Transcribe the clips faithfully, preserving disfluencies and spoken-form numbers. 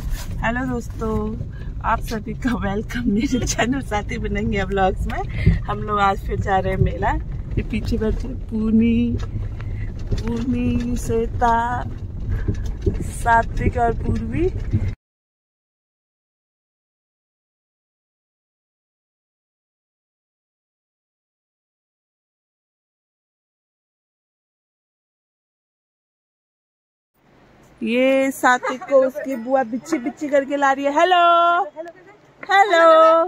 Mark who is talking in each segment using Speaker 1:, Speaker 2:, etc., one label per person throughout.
Speaker 1: Hello दोस्तों, आप सभी का वेलकम मेरे चैनल साथी बनेंगे व्लॉग्स में। हम लोग आज फिर जा रहे हैं मेला। ये पीछे बैठे पूनी पूनी श्वेता सात्विक और पूर्वी। ये सात्विक को उसकी बुआ बिच्छी बिच्छी करके ला रही है। Hello hello.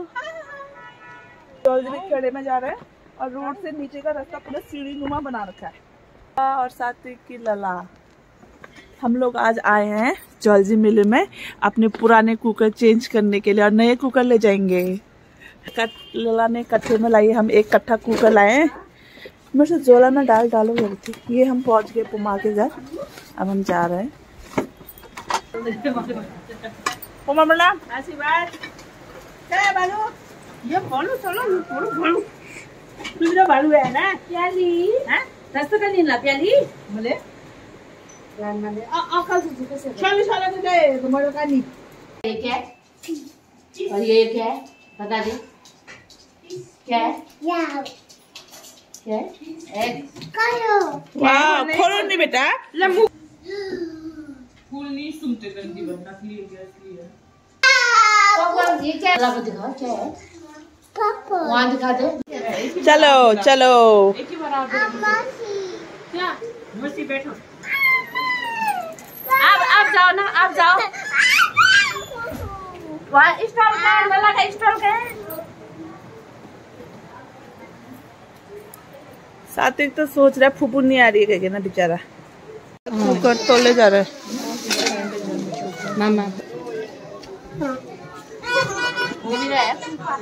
Speaker 1: जल्दी खड़े में जा रहे हैं और रोड से नीचे का रास्ता पूरा सीढ़ी नुमा बना रखा है। और सात्विक की लला, हम लोग आज आए हैं जॉलजी मेले में अपने पुराने कुकर चेंज करने के लिए और नए कुकर ले जाएंगे। लला ने कट्ठे में लाई, हम एक कट्ठा कुकर लाए हैं। मेरे से जोला में डाल डालो गई थी। ये हम पहुंच गए पुमा के घर। अब हम जा रहे हैं। आशीर्वाद क्या बालू, ये बोलो चलो बोलो बोलो तुझे बालू है ना प्याली हैं रास्ता का नहीं ला प्याली बोले जान माने आ आ कल तुझे कैसे चल चल तो जाए तुम्हारे का नहीं। ये क्या और ये क्या है बता दे क्या है या क्या एक करो वाह खोलो नहीं बेटा लम्बू फूल नहीं सुनते गंदी बंदा क्लियर गैस क्लियर। पापा ये क्या लगा दिखाओ क्या है पापा वहां दिखा दे। चलो चलो एक ही बार आप क्या मस्ती बैठो। आप आप जाओ ना आप जाओ वहां स्टॉल का लला का स्टॉल का सात्विक तो सोच रहा है फूफू नहीं आ रही है ना बेचारा। कुकर तो ले जा रहा है मामा। ये भी रहा है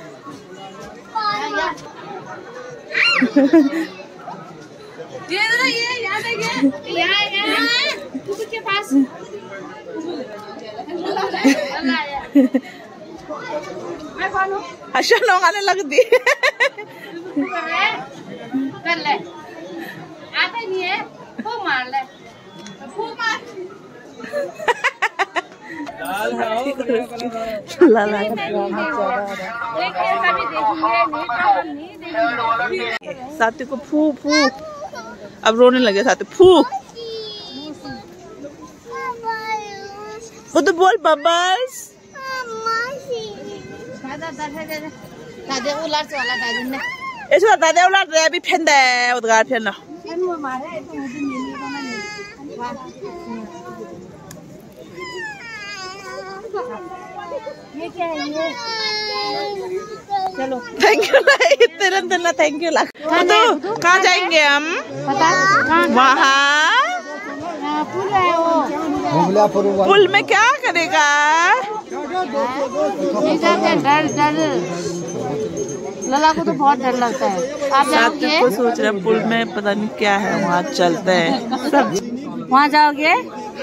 Speaker 1: ये ना ये याद है क्या यहाँ यहाँ कुकर के पास मैं कौन हूँ अच्छा लोग आने लग दी कर ले आता नहीं है वो मार ले वो मार साथी को फू फू अब रोने लगे साथी फू वो तो बोल बबल्स दादे उलार से वाला दादी ने ऐसा दादे उलार दे अभी फेंद है उधर फेंद ना ये क्या है ये चलो थैंक यू तुरंत ना थैंक यू ला। तो कहाँ जाएंगे हम वहाँ पुल है वो पुल में क्या करेगा डर डर लला को तो बहुत डर लगता है। आप जाओगे को सोच रहे पुल में पता नहीं क्या है वहाँ चलते हैं सब वहाँ जाओगे।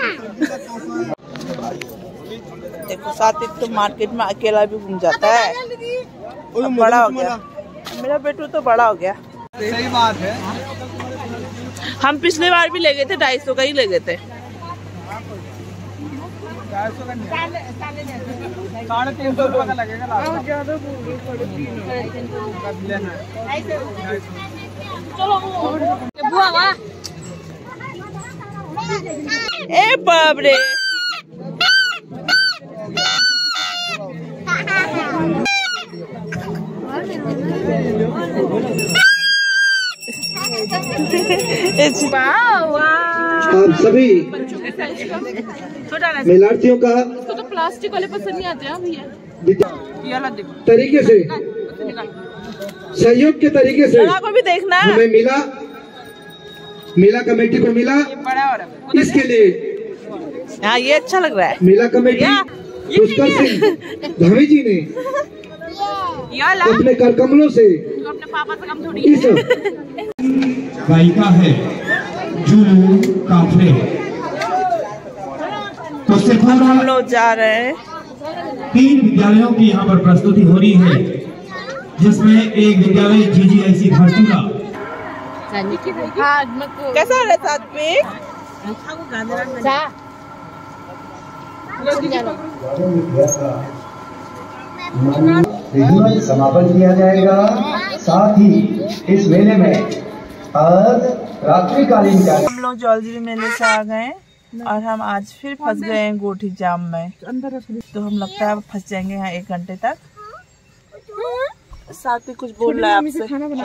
Speaker 1: देखो सात्विक तो मार्केट में अकेला भी घूम जाता है। अब बड़ा हो गया मेरा बेटू तो बड़ा हो गया।
Speaker 2: सही बात है।
Speaker 1: हम पिछले बार भी ले गए थे ढाई सौ का ही ले गए थे।
Speaker 2: साढ़े तीन सौ रुपये का लगेगा। ए बाप रे
Speaker 3: आप सभी मेलार्थियों का
Speaker 1: इसको तो प्लास्टिक वाले पसंद नहीं आते हैं भैया।
Speaker 3: तरीके से सहयोग के तरीके से
Speaker 1: को भी देखना
Speaker 3: हमें मिला, मेला कमेटी को मिला। इसके लिए
Speaker 1: हाँ ये अच्छा लग रहा है।
Speaker 3: मेला कमेटी पुष्कर सिंह धामी जी ने अपने कर कमलों से
Speaker 1: अपने पापा से कम थोड़ी
Speaker 3: इस गायिका है जूलू काफले तो सिर्फ
Speaker 1: हम लोग जा रहे हैं।
Speaker 3: तीन विद्यालयों की यहाँ पर प्रस्तुति हो रही है जिसमें एक विद्यालय जी जी आई सी भरतूरा।
Speaker 1: कैसा रहा सात्विक?
Speaker 4: रिचुअल समापन किया जाएगा। साथ ही इस मेले में आज रात्रिकालीन का
Speaker 5: हम लोग जौलजिरी मेले से आ गए और हम आज फिर फंस गए हैं गोठी जाम में। तो हम लगता है फंस जाएंगे यहाँ एक घंटे तक। साथ ही कुछ बोल रहा है आपसे।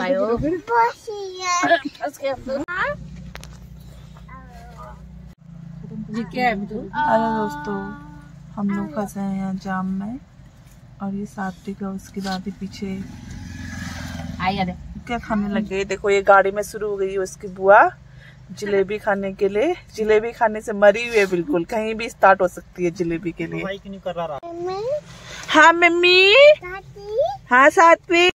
Speaker 5: अरे दोस्तों, हम लोग फंसे हैं यहाँ जाम में और ये सात्विक है, उसकी दादी पीछे क्या खाने लग गई। देखो ये गाड़ी में शुरू हो गई है उसकी बुआ जलेबी खाने के लिए। जलेबी खाने से मरी हुई है बिल्कुल, कहीं भी स्टार्ट हो सकती है जलेबी के लिए। हाँ मम्मी, हाँ सात्विक।